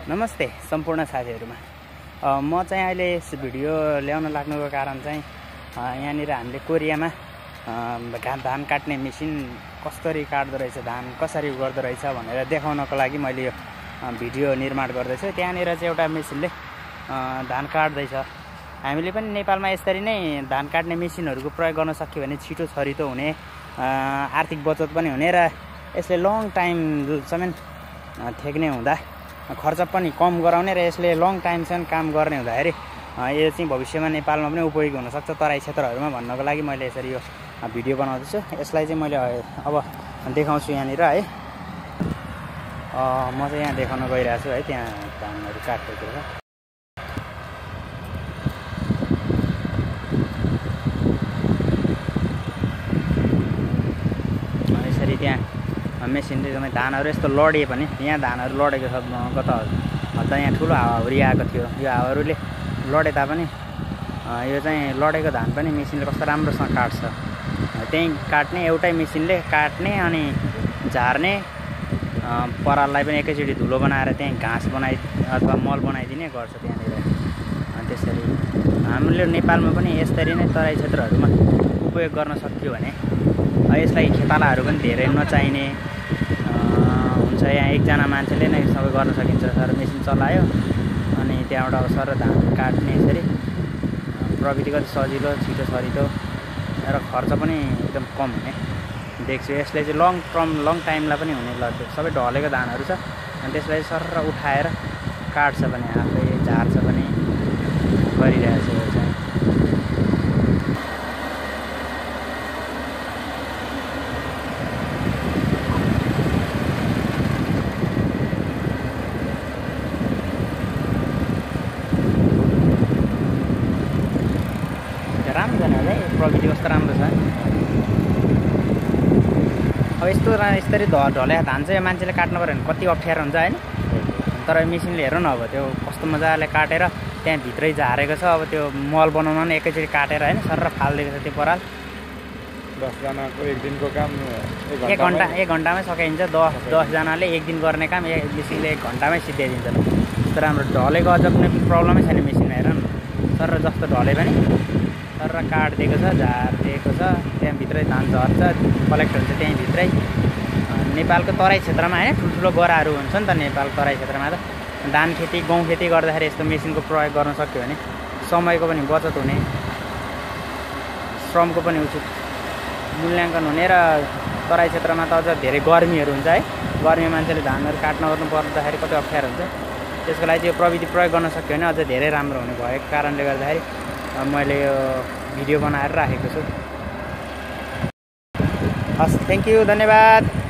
नमस्ते सम्पूर्ण साथीहरुमा। म चाहिँ अहिले यस भिडियो ल्याउन लाग्नुको कारण चाहिँ यहाँनिर हामीले कोरियामा धान काट्ने मेसिन कसरी काट्दो रहेछ, धान कसरी गर्दो रहेछ भनेर देखाउनको लागि मैले यो भिडियो निर्माण गर्दैछु। त्यहाँनिर चाहिँ एउटा मेसिनले धान काट्दैछ। हामीले पनि नेपालमा यसरी नै धान काट्ने मेसिनहरुको प्रयोग गर्न सक्यो भने छिटो छरितो हुने, आर्थिक बचत पनि हुने र यसले लङ टाइमसम्म ठेक्ने हुँदा खर्च पनि कम गराउने र यसले लङ टाइमसम्म काम गर्ने हुँदाखेरि यो चाहिँ भविष्यमा नेपालमा पनि उपयोगी हुन सक्छ तराई क्षेत्रहरुमा भन्नको लागि मैले यसरी यो भिडियो बनाउँदैछु। यसलाई चाहिँ मैले अब देखाउँछु यहाँनिर है। म चाहिँ यहाँ देखाउन गइरहेको छु है, त्यहाँ धानहरु काटेको छ। यसरी त्यहाँ मेसिनले एकदमै धानहरु यस्तो लडे पनि यहाँ धानहरु लडेको छ। गत हप्ता यहाँ ठुलो हावाहुरी आएको थियो। यो हावाहुरीले लडे तापनि यो चाहिँ लडेको धान पनि मेसिनले कस्तो राम्रोसँग काट्छ। त्यही काट्ने एउटै मेसिनले काट्ने अनि झार्ने, पराललाई पनि एकैचोटी धुलो बनाएर त्यही घाँस बनाइ अथवा मल बनाइदिने गर्छ त्यहाँनिर। अनि त्यसरी हामीले नेपालमा पनि यसरी नै तराई क्षेत्रहरुमा उपयोग गर्न सकियो भने यसलाई खेतालाहरु पनि धेरै नचाहिने हुन्छ। यहाँ एकजना मान्छेले नै सबै गर्न सकिन्छ। सर मेसिन चलायो अनि त्यहाँबाट अब सर धान काट्ने, यसरी प्रविधिगत सजिलो, छिटो छरितो र खर्च पनि एकदम कम हुने देख्छु। यसले चाहिँ लङ टाइमलाई पनि हुने लाग्छ। सबै ढलेको धानहरु छ अनि त्यसलाई सरर उठाएर काट्छ पनि, आफै झार्छ पनि गरिरहेछ यो चाहिँ। राम्रो छ नि, प्रविधि कस्तो राम्रो छ। अब यसरी ढलेको धान चाहिँ मान्छेले काट्नु पर्यो भने कति अप्ठ्यारो हुन्छ हैन। तर मेसिनले हेर्नु न, अब त्यो कस्तो मजाले काटेर त्यहाँ भित्रै झारेको छ। अब त्यो मल बनाउन नि एकैचोटी काटेर हैन सरर फाल्दिएको छ त्यो पराल। 10 जनाको एक दिनको काम एक घण्टामै सकिन्छ। 10 जनाले एक दिन गर्ने काम मेसिनले 1 घण्टामै सिद्ध्याइदिन्छ। त्यस्तो राम्रो ढलेको अझ कुनै प्रब्लमै छैन मेसिनमा। हेर न, सरर जस्तो ढले पनि सरर काटिदिएको छ, झारिदिएको छ। त्यहाँ भित्रै धान झर्छ, कलेक्ट हुन्छ त्यहीँ भित्रै। नेपालको तराई क्षेत्रमा हैन ठुल्ठुलो गराहरू हुन्छ नि त नेपाल तराई क्षेत्रमा। त धान खेती, गहुँ खेती गर्दाखेरि यस्तो मेसिनको प्रयोग गर्न सक्यो भने समयको पनि बचत हुने, श्रमको पनि उचित मूल्याङ्कन हुने र तराई क्षेत्रमा त अझ धेरै गर्मीहरू हुन्छ है। गर्मी मान्छेले धानहरु काट्न गर्नु पर्दाखेरि कति अप्ठ्यारो हुन्छ। त्यसको लागि यो प्रविधि प्रयोग गर्न सक्यो भने अझ धेरै राम्रो हुने भएको कारणले गर्दाखेरि मैले यो भिडियो बनाएर राखेको छु। हस्, थ्यांक यू, धन्यवाद।